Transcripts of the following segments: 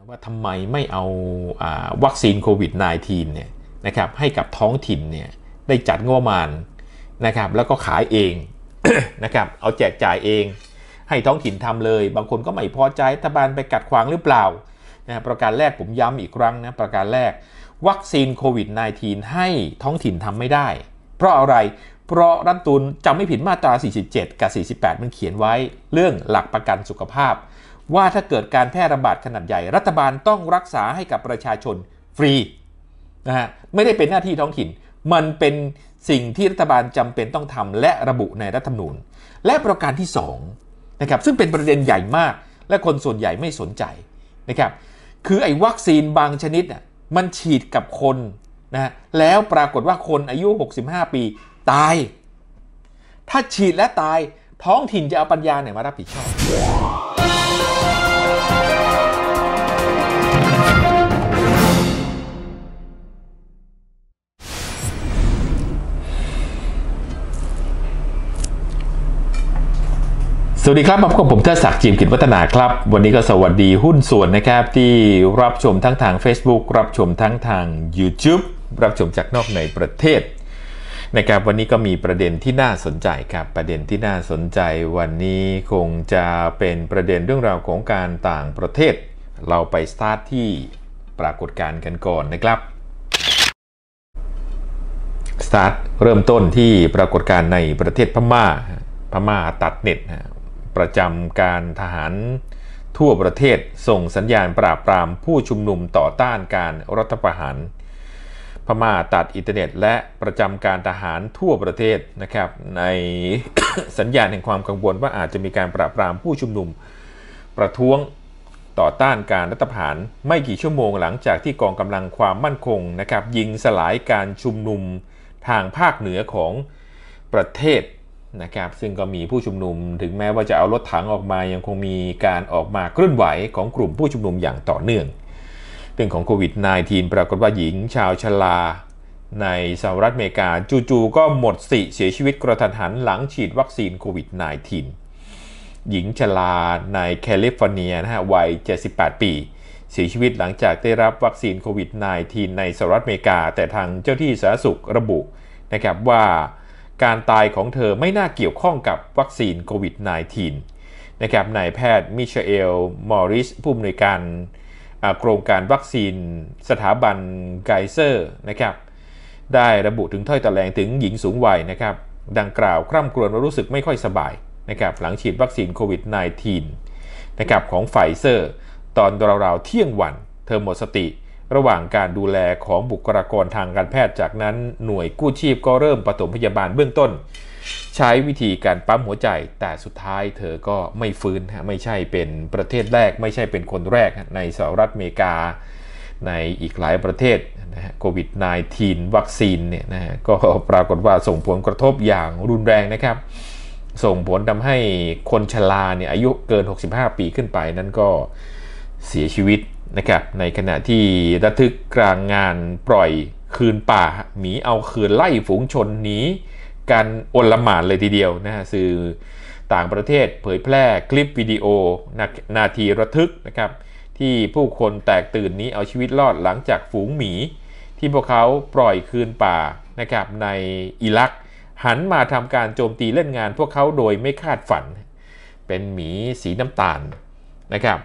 ว่าทำไมไม่เอาวัคซีนโควิด -19 เนี่ยนะครับให้กับท้องถิ่นเนี่ยได้จัดงบประมาณนะครับแล้วก็ขายเอง นะครับเอาแจกจ่ายเองให้ท้องถิ่นทำเลยบางคนก็ไม่พอใจรัฐบาลไปกัดขวางหรือเปล่านะประการแรกผมย้ำอีกครั้งนะประการแรกวัคซีนโควิด -19 ให้ท้องถิ่นทำไม่ได้เพราะอะไรเพราะรัฐธรรมนูญจำไม่ผิดมาตรา47กับ48มันเขียนไว้เรื่องหลักประกันสุขภาพว่าถ้าเกิดการแพร่ระบาดขนาดใหญ่รัฐบาลต้องรักษาให้กับประชาชนฟรีนะฮะไม่ได้เป็นหน้าที่ท้องถิ่นมันเป็นสิ่งที่รัฐบาลจำเป็นต้องทำและระบุในรัฐธรรมนูญและประการที่2นะครับซึ่งเป็นประเด็นใหญ่มากและคนส่วนใหญ่ไม่สนใจนะครับคือไอ้วัคซีนบางชนิดมันฉีดกับคนนะแล้วปรากฏว่าคนอายุ65ปีตายถ้าฉีดและตายท้องถิ่นจะเอาปัญญาไหนมารับผิดชอบสวัสดีครับพบกับผมเทิดศักดิ์ จิมกิจวัฒนาครับวันนี้ก็สวัสดีหุ้นส่วนนะครับที่รับชมทั้งทาง Facebook รับชมทั้งทาง YouTube รับชมจากนอกในประเทศนะครับวันนี้ก็มีประเด็นที่น่าสนใจครับประเด็นที่น่าสนใจวันนี้คงจะเป็นประเด็นเรื่องราวของการต่างประเทศเราไปสตาร์ทที่ปรากฏการณ์กันก่อนนะครับสตาร์ทเริ่มต้นที่ปรากฏการณ์ในประเทศพม่าตัดเน็ตประจำการทหารทั่วประเทศส่งสัญญาณปราบปรามผู้ชุมนุมต่อต้านการรัฐประหารพม่าตัดอินเทอร์เน็ตและประจำการทหารทั่วประเทศนะครับใน สัญญาณแห่งความกังวลว่าอาจจะมีการปราบปรามผู้ชุมนุมประท้วงต่อต้านการรัฐประหารไม่กี่ชั่วโมงหลังจากที่กองกำลังความมั่นคงนะครับยิงสลายการชุมนุมทางภาคเหนือของประเทศนะครับซึ่งก็มีผู้ชุมนุมถึงแม้ว่าจะเอารถถังออกมายังคงมีการออกมาเคลื่อนไหวของกลุ่มผู้ชุมนุมอย่างต่อเนื่องเรื่องของโควิด -19 ปรากฏว่าหญิงชาวชราในสหรัฐอเมริกาจู่ๆก็หมดสติเสียชีวิตกระทันหันหลังฉีดวัคซีนโควิด -19 หญิงชราในแคลิฟอร์เนียวัย78ปีเสียชีวิตหลังจากได้รับวัคซีนโควิด -19 ในสหรัฐอเมริกาแต่ทางเจ้าที่สาธารณสุขระบุนะครับว่าการตายของเธอไม่น่าเกี่ยวข้องกับวัคซีนโควิด -19 นะครับนายแพทย์มิชาเอล มอริสผู้อำนวยการโครงการวัคซีนสถาบันไกเซอร์นะครับได้ระบุถึงถ้อยแถลงถึงหญิงสูงวัยนะครับดังกล่าวคร่ำครวญว่ารู้สึกไม่ค่อยสบายนะครับหลังฉีดวัคซีนโควิด -19 นะครับของไฟเซอร์ตอนราวๆเที่ยงวันเธอหมดสติระหว่างการดูแลของบุคลากรทางการแพทย์จากนั้นหน่วยกู้ชีพก็เริ่มปฐมพยาบาลเบื้องต้นใช้วิธีการปั๊มหัวใจแต่สุดท้ายเธอก็ไม่ฟื้นไม่ใช่เป็นประเทศแรกไม่ใช่เป็นคนแรกในสหรัฐอเมริกาในอีกหลายประเทศโควิด -19 วัคซีนเนี่ยก็ปรากฏว่าส่งผลกระทบอย่างรุนแรงนะครับส่งผลทำให้คนชราเนี่ยอายุเกิน65ปีขึ้นไปนั้นก็เสียชีวิตนะครับในขณะที่ระทึกกลางงานปล่อยคืนป่าหมีเอาคืนไล่ฝูงชนหนีกันโอลหม่านเลยทีเดียวสื่อต่างประเทศเผยแพร่คลิปวิดีโอนาทีระทึกนะครับที่ผู้คนแตกตื่นนี้เอาชีวิตรอดหลังจากฝูงหมีที่พวกเขาปล่อยคืนป่านะครับในอิรักหันมาทำการโจมตีเล่นงานพวกเขาโดยไม่คาดฝันเป็นหมีสีน้ำตาลนะครับ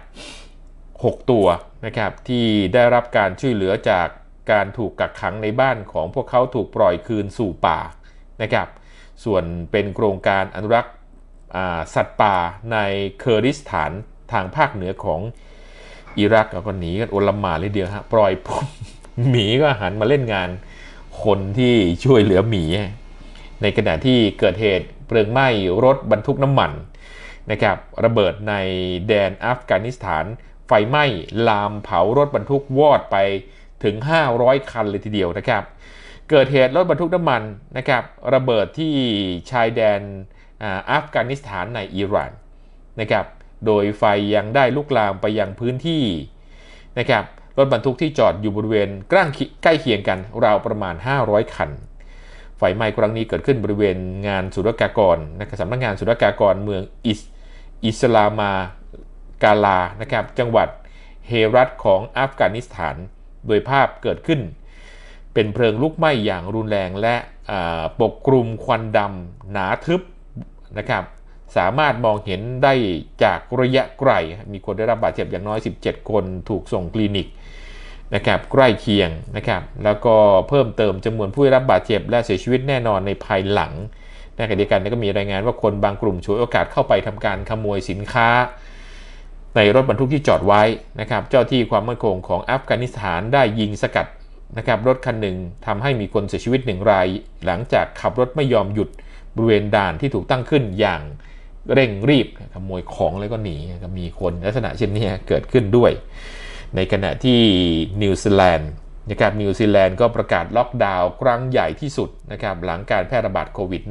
6 ตัวนะครับที่ได้รับการช่วยเหลือจากการถูกกักขังในบ้านของพวกเขาถูกปล่อยคืนสู่ป่านะครับส่วนเป็นโครงการอนุรักษ์สัตว์ป่าในเคอร์ดิสถานทางภาคเหนือของอิรักก็หนีกันโอลหม่านเลยเดียวปล่อยปุ๊บหมีก็หันมาเล่นงานคนที่ช่วยเหลือหมีในขณะที่เกิดเหตุเพลิงไหม้รถบรรทุกน้ำมันนะครับระเบิดในแดนอัฟกานิสถานไฟไหม้ลามเผารถบรรทุกวอดไปถึง500 คันเลยทีเดียวนะครับเกิดเหตุรถบรรทุกน้ำมันนะครับระเบิดที่ชายแดนอัฟกานิสถานในอิหร่านนะครับโดยไฟยังได้ลุกลามไปยังพื้นที่นะครับรถบรรทุกที่จอดอยู่บริเวณใกล้เคียงกันราวประมาณ500 คันไฟไหม้ครั้งนี้เกิดขึ้นบริเวณงานศุลกากรนะครับสำนักงานศุลกากรเมืองอิสลามากาลานะครับจังหวัดเฮเฮรัตของอัฟกานิสถานโดยภาพเกิดขึ้นเป็นเพลิงลุกไหม้อย่างรุนแรงและปกคลุมควันดำหนาทึบนะครับสามารถมองเห็นได้จากระยะไกลมีคนได้รับบาดเจ็บอย่างน้อย17คนถูกส่งคลินิกนะครับใกล้เคียงนะครับแล้วก็เพิ่มเติมจำนวนผู้ได้รับบาดเจ็บและเสียชีวิตแน่นอนในภายหลังในขณะเดียวกันก็มีรายงานว่าคนบางกลุ่มฉวยโอกาสเข้าไปทำการขโมยสินค้าในรถบรรทุกที่จอดไว้นะครับเจ้าที่ความมั่นคงของอัฟกานิสถานได้ยิงสกัดนะครับรถคันหนึ่งทำให้มีคนเสียชีวิต1 รายหลังจากขับรถไม่ยอมหยุดบริเวณด่านที่ถูกตั้งขึ้นอย่างเร่งรีบขโมยของแล้วก็หนีก็มีคนลักษณะเช่นนี้เกิดขึ้นด้วยในขณะที่นิวซีแลนด์นะครับนิวซีแลนด์ก็ประกาศล็อกดาวน์ครั้งใหญ่ที่สุดนะครับหลังการแพร่ระบาดโควิด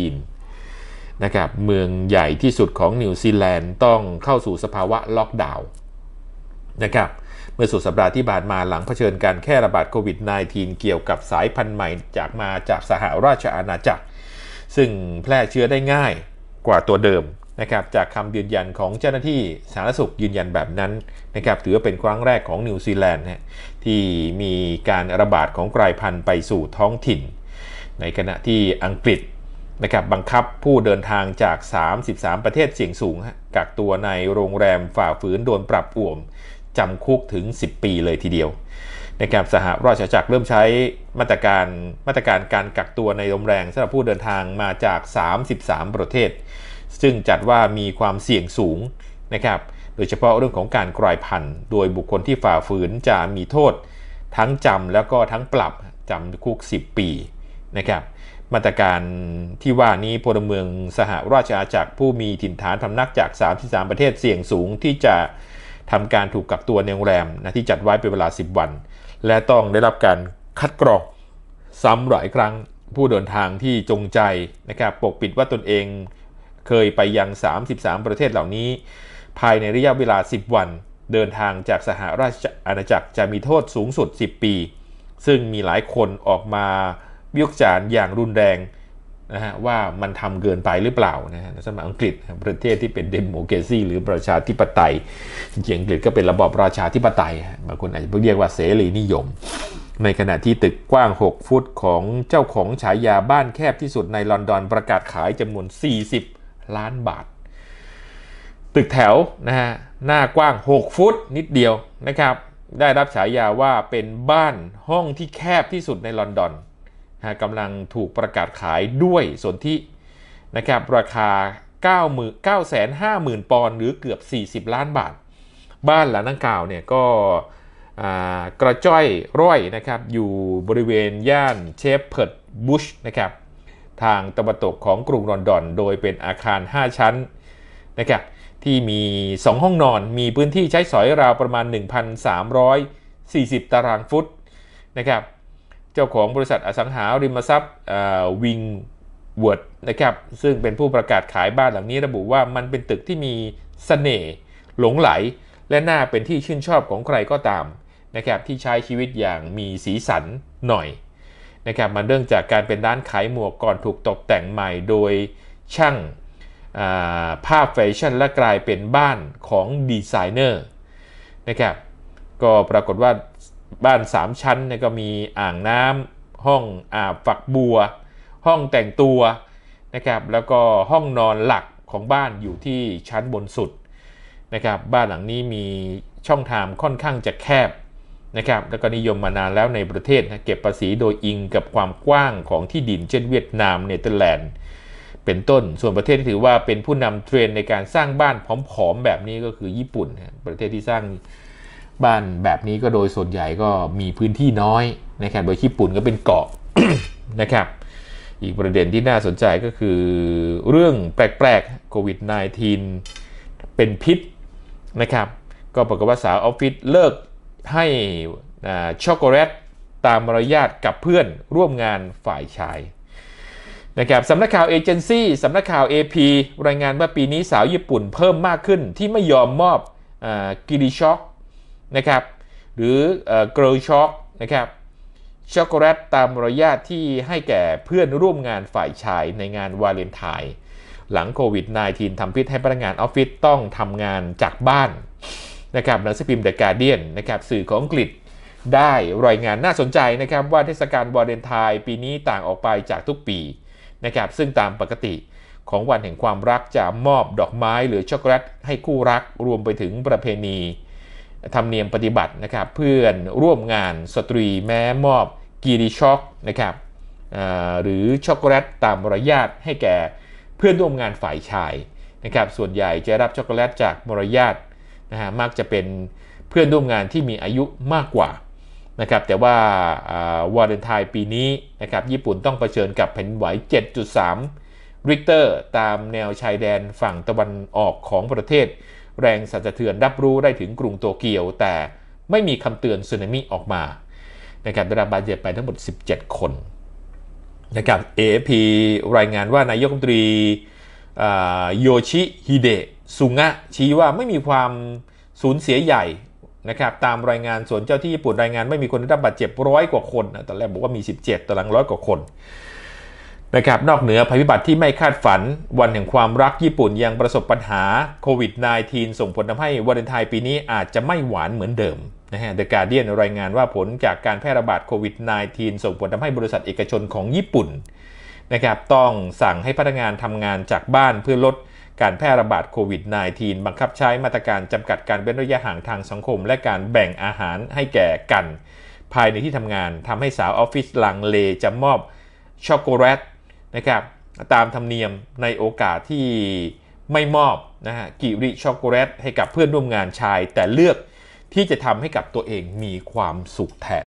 -19 นะครับเมืองใหญ่ที่สุดของนิวซีแลนด์ต้องเข้าสู่สภาวะล็อกดาวน์นะครับเมื่อสุดสัปดาห์ที่ผ่านมาหลังเผชิญการแพร่ระบาดโควิด -19 เกี่ยวกับสายพันธุ์ใหม่จากสหราชอาณาจักรซึ่งแพร่เชื้อได้ง่ายกว่าตัวเดิมนะครับจากคำยืนยันของเจ้าหน้าที่สาธารณสุขยืนยันแบบนั้นนะครับถือว่าเป็นครั้งแรกของนิวซีแลนด์ที่มีการระบาดของกลายพันธุ์ไปสู่ท้องถิ่นในขณะที่อังกฤษนะครับบังคับผู้เดินทางจาก33ประเทศเสี่ยงสูงกักตัวในโรงแรมฝ่าฝืนโดนปรับอ่วมจำคุกถึง10 ปีเลยทีเดียวนะครับสหราชอาณาจักรเริ่มใช้มาตรการการกักตัวในโรงแรมสำหรับผู้เดินทางมาจาก33ประเทศซึ่งจัดว่ามีความเสี่ยงสูงนะครับโดยเฉพาะเรื่องของการกลายพันธุ์โดยบุคคลที่ฝ่าฝืนจะมีโทษทั้งจำแล้วก็ทั้งปรับจำคุก10 ปีนะครับมาตรการที่ว่านี้พลเมืองสหราชอาณาจักรผู้มีถิ่นฐานพำนักจาก33ประเทศเสี่ยงสูงที่จะทำการถูกกักตัวในโรงแรมที่จัดไว้เป็นเวลา10 วันและต้องได้รับการคัดกรองซ้ำหลายครั้งผู้เดินทางที่จงใจนะครับปกปิดว่าตนเองเคยไปยัง33ประเทศเหล่านี้ภายในระยะเวลา10 วันเดินทางจากสหราชอาณาจักรจะมีโทษสูงสุด10 ปีซึ่งมีหลายคนออกมาวิจารณ์อย่างรุนแรงนะฮะว่ามันทำเกินไปหรือเปล่านะฮะสมัยอังกฤษประเทศที่เป็นเดโมแครซีหรือประชาธิปไตยจริงๆอังกฤษก็เป็นระบอบราชาธิปไตยบางคนอาจจะเรียกว่าเสรีนิยมในขณะที่ตึกกว้าง6 ฟุตของเจ้าของฉายาบ้านแคบที่สุดในลอนดอนประกาศขายจำนวน40 ล้านบาทตึกแถวนะฮะหน้ากว้าง6 ฟุตนิดเดียวนะครับได้รับฉายาว่าเป็นบ้านห้องที่แคบที่สุดในลอนดอนกำลังถูกประกาศขายด้วยสนธินะครับราคา 950,000 ปอนด์หรือเกือบ40 ล้านบาทบ้านหลังดังกล่าวเนี่ยก็กระจ้อยร่อยนะครับอยู่บริเวณย่านเชฟเพิร์ดบุชนะครับทางตะวันตกของกรุงลอนดอนโดยเป็นอาคาร5 ชั้นนะครับที่มี2 ห้องนอนมีพื้นที่ใช้สอยราวประมาณ 1,340 ตารางฟุตนะครับเจ้าของบริษัทอสังหาริมทรัพย์วิงเวิร์ดนะครับซึ่งเป็นผู้ประกาศขายบ้านหลังนี้ระบุว่ามันเป็นตึกที่มีเสน่ห์หลงไหลและน่าเป็นที่ชื่นชอบของใครก็ตามนะครับที่ใช้ชีวิตอย่างมีสีสันหน่อยนะครับมันเรื่องจากการเป็นร้านขายหมวกก่อนถูกตกแต่งใหม่โดยช่างภาพแฟชั่นและกลายเป็นบ้านของดีไซเนอร์นะครับก็ปรากฏว่าบ้าน3 ชั้นก็มีอ่างน้ำห้องอาบฝักบัวห้องแต่งตัวนะครับแล้วก็ห้องนอนหลักของบ้านอยู่ที่ชั้นบนสุดนะครับบ้านหลังนี้มีช่องทางค่อนข้างจะแคบนะครับแล้วก็นิยมมานานแล้วในประเทศเก็บภาษีโดยอิงกับความกว้างของที่ดินเช่นเวียดนามเนเธอร์แลนด์เป็นต้นส่วนประเทศที่ถือว่าเป็นผู้นำเทรนด์ในการสร้างบ้านผอมๆแบบนี้ก็คือญี่ปุ่นประเทศที่สร้างบ้านแบบนี้ก็โดยส่วนใหญ่ก็มีพื้นที่น้อยนะครับโดยญี่ปุ่นก็เป็นเกาะ นะครับอีกประเด็นที่น่าสนใจก็คือเรื่องแปลกๆโควิด -19 เป็นพิษนะครับก็ปรากฏว่าสาวออฟฟิศเลิกให้ช็อกโกแลตตามมารยาทกับเพื่อนร่วมงานฝ่ายชายนะครับสำนักข่าวเอเจนซี่สำนักข่าว AP รายงานว่าปีนี้สาวญี่ปุ่นเพิ่มมากขึ้นที่ไม่ยอมมอบกิริช็อกนะครับหรือเกิร์ลช็อกนะครับช็อกโกแลตตามมารยาทที่ให้แก่เพื่อนร่วมงานฝ่ายชายในงานวาเลนไทน์หลังโควิด -19 ทำพิษให้พนักงานออฟฟิศต้องทำงานจากบ้านนะครับหนังสือพิมพ์ The Guardian นะครับสื่อของอังกฤษได้รายงานน่าสนใจนะครับว่าเทศกาลวาเลนไทน์ปีนี้ต่างออกไปจากทุกปีนะครับซึ่งตามปกติของวันแห่งความรักจะมอบดอกไม้หรือช็อกโกแลตให้คู่รักรวมไปถึงประเพณีธรรมเนียมปฏิบัตินะครับเพื่อนร่วมงานสตรีแม้มอบกีริช็อกนะครับหรือช็อกโกแลตตามมารยาทให้แก่เพื่อนร่วมงานฝ่ายชายนะครับส่วนใหญ่จะรับช็อกโกแลตจากมารยาทมักจะเป็นเพื่อนร่วมงานที่มีอายุมากกว่านะครับแต่ว่าวาเลนไทน์ปีนี้นะครับญี่ปุ่นต้องเผชิญกับแผ่นดินไหว 7.3 ริกเตอร์ตามแนวชายแดนฝั่งตะวันออกของประเทศแรงสั่นสะเทือนรับรู้ได้ถึงกรุงโตเกียวแต่ไม่มีคำเตือนสึนามิออกมานะครับได้รับบาดเจ็บไปทั้งหมด17 คนนะครับ AFP รายงานว่านายกรัฐมนตรีโยชิฮิเดะซุงะชี้ว่าไม่มีความสูญเสียใหญ่นะครับตามรายงานส่วนเจ้าที่ญี่ปุ่นรายงานไม่มีคนได้รับบาดเจ็บ100 กว่าคนตอนแรกบอกว่ามี17ตอนหลัง100 กว่าคนนะครับนอกเหนือภัยพิบัติที่ไม่คาดฝันวันแห่งความรักญี่ปุ่นยังประสบปัญหาโควิด -19 ส่งผลทำให้วาเลนไทน์ปีนี้อาจจะไม่หวานเหมือนเดิมนะฮะ The Guardian รายงานว่าผลจากการแพร่ระบาดโควิด -19 ส่งผลทำให้บริษัทเอกชนของญี่ปุ่นนะครับต้องสั่งให้พนักงานทำงานจากบ้านเพื่อลดการแพร่ระบาดโควิด -19 บังคับใช้มาตรการจำกัดการเว้นระยะห่างทางสังคมและการแบ่งอาหารให้แก่กันภายในที่ทำงานทำให้สาวออฟฟิศลังเลจะมอบช็อกโกแลตนะครับตามธรรมเนียมในโอกาสที่ไม่มอบนะฮะกิริช็อกโกแลตให้กับเพื่อนร่วมงานชายแต่เลือกที่จะทำให้กับตัวเองมีความสุขแทน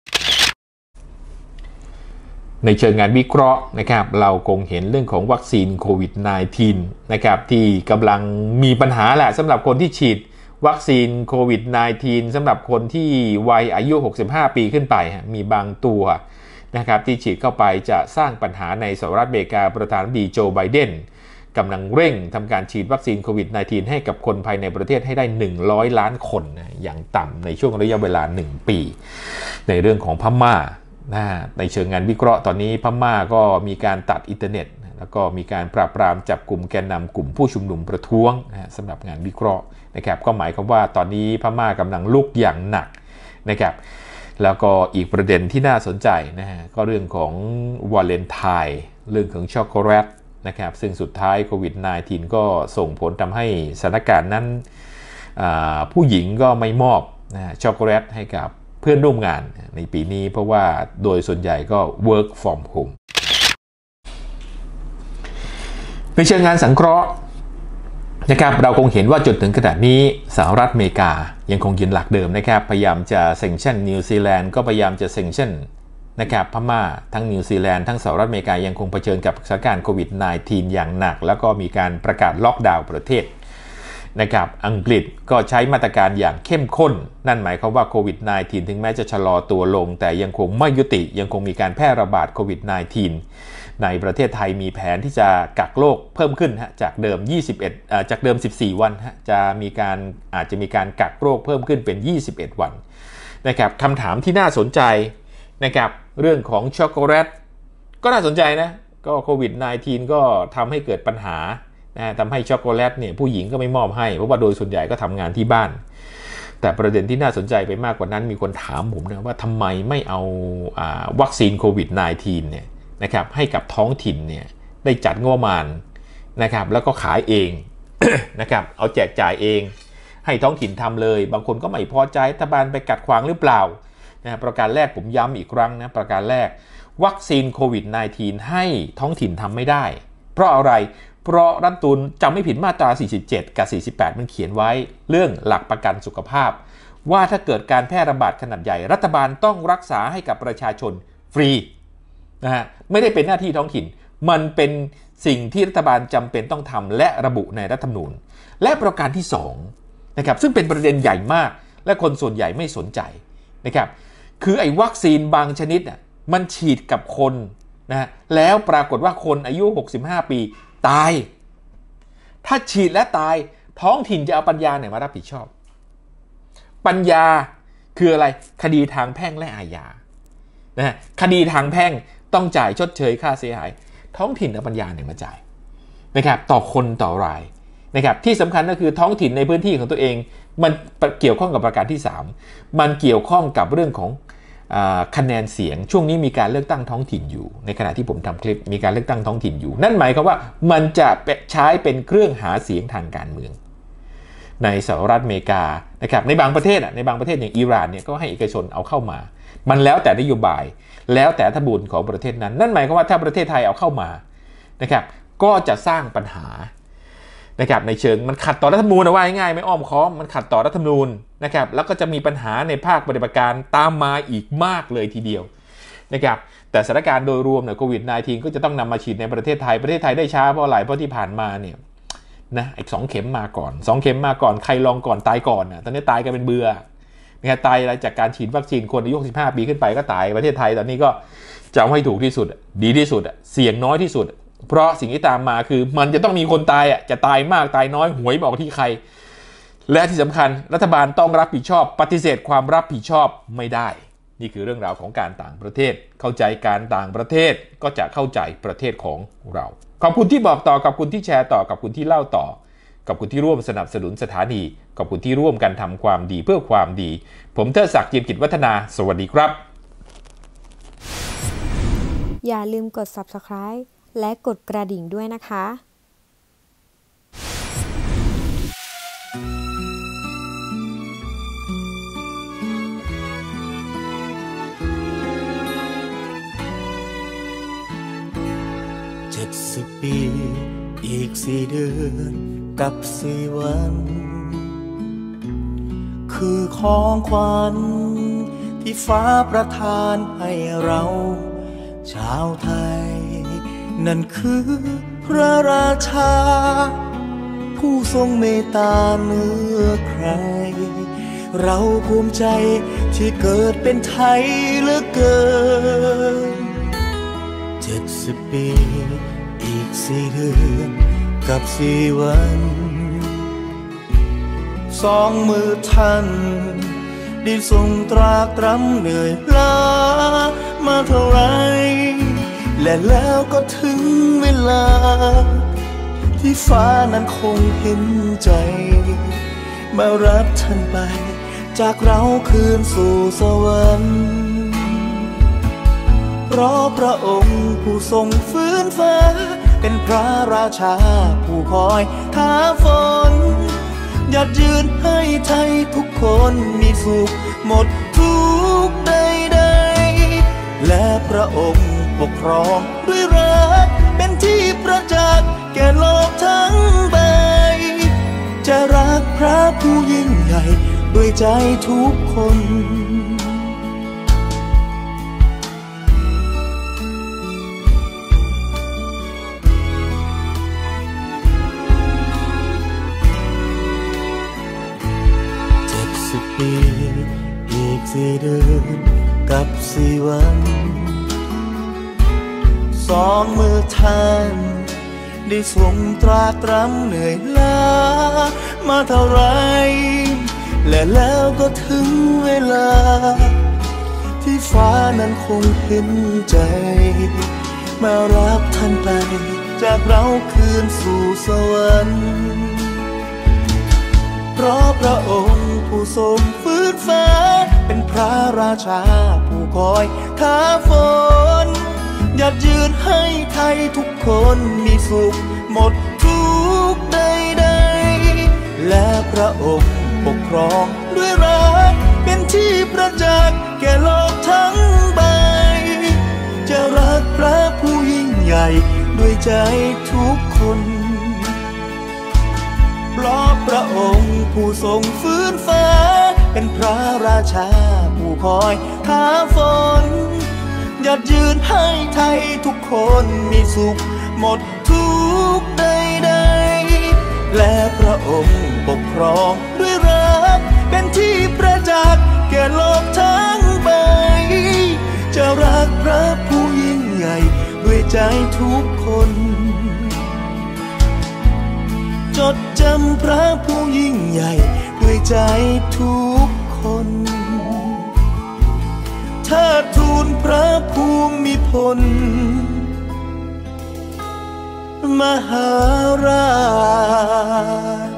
ในเชิงงานวิเคราะห์นะครับเราคงเห็นเรื่องของวัคซีนโควิด -19 นะครับที่กำลังมีปัญหาแหละสำหรับคนที่ฉีดวัคซีนโควิด -19 สำหรับคนที่วัยอายุ65 ปีขึ้นไปมีบางตัวนะครับที่ฉีดเข้าไปจะสร้างปัญหาในสหรัฐอเมริกาประธานาธิบดีโจไบเดนกำลังเร่งทำการฉีดวัคซีนโควิด -19 ให้กับคนภายในประเทศให้ได้100 ล้านคนอย่างต่ำในช่วงระยะเวลา1 ปีในเรื่องของพม่าในเชิงงานวิเคราะห์ตอนนี้พม่าก็มีการตัดอินเทอร์เน็ตแล้วก็มีการปราบปรามจับกลุ่มแกนนำกลุ่มผู้ชุมนุมประท้วงสำหรับงานวิเคราะห์นะครับก็หมายความว่าตอนนี้พม่ากำลังลุกอย่างหนักนะครับแล้วก็อีกประเด็นที่น่าสนใจนะฮะก็เรื่องของวาเลนไทน์เรื่องของช็อกโกแลตนะครับซึ่งสุดท้ายโควิด -19 ก็ส่งผลทำให้สถานการณ์นั้นผู้หญิงก็ไม่มอบช็อกโกแลตให้กับเพื่อนร่วมงานในปีนี้เพราะว่าโดยส่วนใหญ่ก็ work from home ในเชิงงานสังเคราะห์นะครับเราคงเห็นว่าจนถึงขณะนี้สหรัฐอเมริกายังคงยืนหลักเดิมนะครับพยายามจะเซ็งชั่นนิวซีแลนด์ก็พยายามจะเซ็งชั่นนะครับพม่าทั้งนิวซีแลนด์ทั้งสหรัฐอเมริกายังคงเผชิญกับสถานการณ์โควิด -19 อย่างหนักแล้วก็มีการประกาศล็อกดาวน์ประเทศนะครับอังกฤษก็ใช้มาตรการอย่างเข้มข้นนั่นหมายความว่าโควิด -19 ถึงแม้จะชะลอตัวลงแต่ยังคงไม่ยุติยังคงมีการแพร่ระบาดโควิด -19 ในประเทศไทยมีแผนที่จะกักโรคเพิ่มขึ้นจากเดิม14 วันอาจจะมีการกักโรคเพิ่มขึ้นเป็น21 วันนะครับคำถามที่น่าสนใจนะครับเรื่องของช็อกโกแลตก็น่าสนใจนะก็โควิด -19 ก็ทำให้เกิดปัญหาทำให้ช็อกโกแลตเนี่ยผู้หญิงก็ไม่มอบให้เพราะว่าโดยส่วนใหญ่ก็ทำงานที่บ้านแต่ประเด็นที่น่าสนใจไปมากกว่านั้นมีคนถามผมนะว่าทำไมไม่เอาวัคซีนโควิด -19 เนี่ยนะครับให้กับท้องถิ่นเนี่ยได้จัดงบประมาณนะครับแล้วก็ขายเอง นะครับเอาแจกจ่ายเองให้ท้องถิ่นทำเลยบางคนก็ไม่พอใจรัฐบาลไปกัดขวางหรือเปล่านะประการแรกผมย้ำอีกครั้งนะประการแรกวัคซีนโควิด -19 ให้ท้องถิ่นทำไม่ได้เพราะอะไรเพราะรัฐธรรมนูญจำไม่ผิดมาตรา47กับ48มันเขียนไว้เรื่องหลักประกันสุขภาพว่าถ้าเกิดการแพร่ระบาดขนาดใหญ่รัฐบาลต้องรักษาให้กับประชาชนฟรีนะฮะไม่ได้เป็นหน้าที่ท้องถิ่นมันเป็นสิ่งที่รัฐบาลจำเป็นต้องทำและระบุในรัฐธรรมนูญและประการที่2นะครับซึ่งเป็นประเด็นใหญ่มากและคนส่วนใหญ่ไม่สนใจนะครับคือไอ้วัคซีนบางชนิดน่ะมันฉีดกับคนนะแล้วปรากฏว่าคนอายุ65 ปีตายถ้าฉีดและตายท้องถิ่นจะเอาปัญญาไหนมารับผิดชอบปัญญาคืออะไรคดีทางแพ่งและอาญานะคดีทางแพ่งต้องจ่ายชดเชยค่าเสียหายท้องถิ่นเอาปัญญาไหนมาจ่ายนะครับต่อคนต่อรายนะครับที่สำคัญก็คือท้องถิ่นในพื้นที่ของตัวเองมันเกี่ยวข้องกับประการที่3มันเกี่ยวข้องกับเรื่องของคะแนนเสียงช่วงนี้มีการเลือกตั้งท้องถิ่นอยู่ในขณะที่ผมทำคลิปมีการเลือกตั้งท้องถิ่นอยู่นั่นหมายความว่ามันจะใช้เป็นเครื่องหาเสียงทางการเมืองในสหรัฐอเมริกานะครับในบางประเทศอย่างอิหร่านเนี่ยก็ให้เอกชนเอาเข้ามามันแล้วแต่นโยบายแล้วแต่รัฐบุญของประเทศนั้นนั่นหมายความว่าถ้าประเทศไทยเอาเข้ามานะครับก็จะสร้างปัญหานะครับในเชิงมันขัดต่อรัฐธรรมนูญนะว่าง่ายๆไม่อ้อมค้อมมันขัดต่อรัฐธรรมนูญนะครับแล้วก็จะมีปัญหาในภาคปฏิบัติการตามมาอีกมากเลยทีเดียวนะครับแต่สถานการณ์โดยรวมเนี่ยโควิด -19 ก็จะต้องนำมาฉีดในประเทศไทยได้ช้าเพราะอะไรเพราะที่ผ่านมาเนี่ยนะอีก2 เข็มมาก่อน2 เข็มมาก่อนใครลองก่อนตายก่อนนะตอนนี้ตายกันเป็นเบื่อนะครับตายอะไรจากการฉีดวัคซีนคนอายุ15 ปีขึ้นไปก็ตายประเทศไทยตอนนี้ก็จะเอาให้ถูกที่สุดดีที่สุดเสี่ยงน้อยที่สุดเพราะสิ่งที่ตามมาคือมันจะต้องมีคนตายจะตายมากตายน้อยหวยบอกที่ใครและที่สำคัญรัฐบาลต้องรับผิดชอบปฏิเสธความรับผิดชอบไม่ได้นี่คือเรื่องราวของการต่างประเทศเข้าใจการต่างประเทศก็จะเข้าใจประเทศของเราขอบคุณที่บอกต่อขอบคุณที่แชร์ต่อขอบคุณที่เล่าต่อขอบคุณที่ร่วมสนับสนุนสถานีขอบคุณที่ร่วมกันทำความดีเพื่อความดีผมเทิดศักดิ์ เจียมกิจวัฒนาสวัสดีครับอย่าลืมกด Subscribe และกดกระดิ่งด้วยนะคะ 70 ปีอีก4 เดือนกับ4 วัน คือของขวัญที่ฟ้าประทานให้เราชาวไทยนั่นคือพระราชาผู้ทรงเมตตาเหนือใครเราภูมิใจที่เกิดเป็นไทยเหลือเกิน70 ปีอีก4 เดือนกับ4 วัน2 มือท่านได้ทรงตรากตรำเหนื่อยล้ามาเท่าไรและแล้วก็ถึงเวลาที่ฟ้านั้นคงเห็นใจมารับท่านไปจากเราคืนสู่สวรรค์เพราะพระองค์ผู้ทรงฟื้นฟ้าเป็นพระราชาผู้คอยท้าฝนหยัดยืนให้ไทยทุกคนมีสุขหมดทุกข์ใดๆและพระองค์ปกครองด้วยรักเป็นที่ประจักษ์แก่โลกทั้งใบจะรักพระผู้ยิ่งใหญ่ด้วยใจทุกคน70 ปีอีก4 เดือนกับ4 วัน2 มือท่านได้ทรงตรากตรำเหนื่อยล้ามาเท่าไรและแล้วก็ถึงเวลาที่ฟ้านั้นคงเห็นใจมารับท่านไปจากเราคืนสู่สวรรค์เพราะพระองค์ผู้ทรงฟื้นฟ้าเป็นพระราชาผู้คอยท้าฝนหยัดยืนให้ไทยทุกคนมีสุขหมดทุกข์ใดๆและพระองค์ปกครองด้วยรักเป็นที่ประจักษ์แก่โลกทั้งใบจะรักพระผู้ยิ่งใหญ่ด้วยใจทุกคนเพราะพระองค์ผู้ทรงฟื้นฟ้าเป็นพระราชาผู้คอยท้าฝนหยัดยืนให้ไทยทุกคนมีสุขหมดทุกข์ใดๆและพระองค์ปกครองด้วยรักเป็นที่ประจักษ์แก่โลกทั้งใบจะรักพระผู้ยิ่งใหญ่ด้วยใจทุกคนจดจำพระผู้ยิ่งใหญ่ด้วยใจทุกคนเทิดทูนพระภูมิพลมหาราช